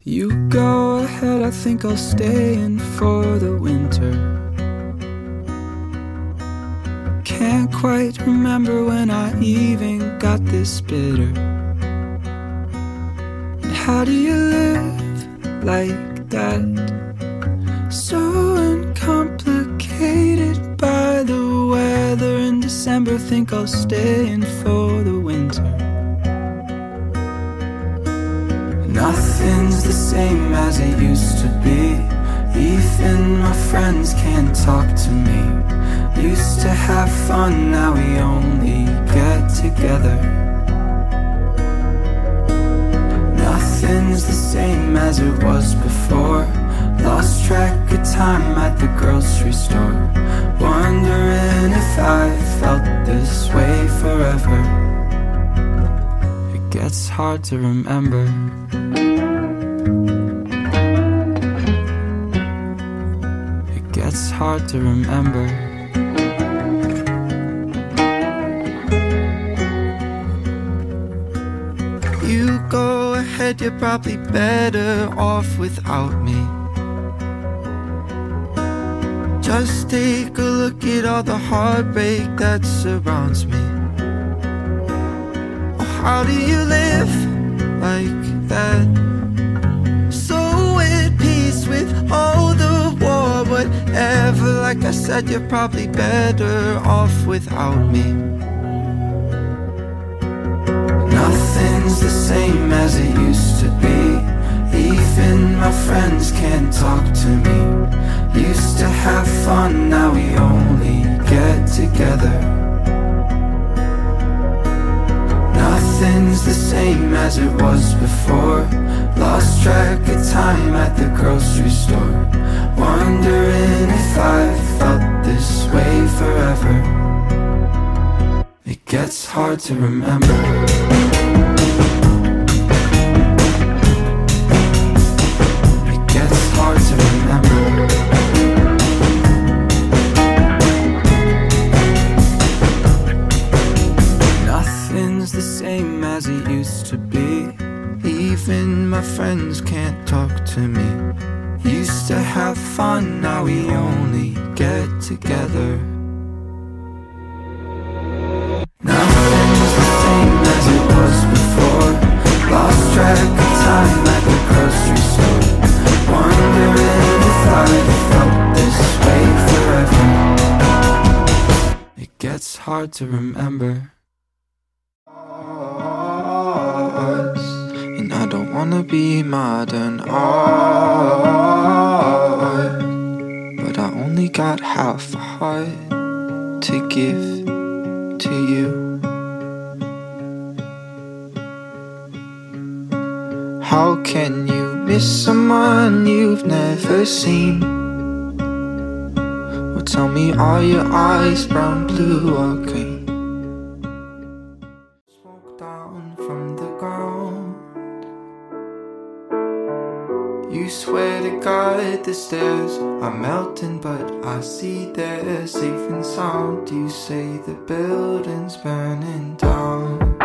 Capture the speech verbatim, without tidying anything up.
You go ahead, I think I'll stay in for the winter. Can't quite remember when I even got this bitter. And how do you live like that? So uncomplicated by the weather in December. Think I'll stay in for the winter. Nothing's the same as it used to be. Even my friends can't talk to me. Used to have fun, now we only get together. Nothing's the same as it was before. Lost track of time at the grocery store. Wondering if I felt this way forever. It gets hard to remember. It gets hard to remember. You go ahead, you're probably better off without me. Just take a look at all the heartbreak that surrounds me. Oh, how do you live like that? So at peace with all the war, whatever. Like I said, you're probably better off without me. Nothing's the same as it used to be. Even my friends can't talk to me. Used to have fun, now we only get together. Nothing's the same as it was before. Lost track of time at the grocery store. Wondering if I felt this way forever. It gets hard to remember. As it used to be. Even my friends can't talk to me. Used to have fun, now we only get together. Nothing's the same as it was before. Lost track of time at the grocery store. Wondering if I felt this way forever. It gets hard to remember. And I don't wanna be modern art, but I only got half a heart to give to you. How can you miss someone you've never seen? Well, tell me, are your eyes brown, blue or green? You swear to God the stairs are melting, but I see they're safe and sound. You say the building's burning down.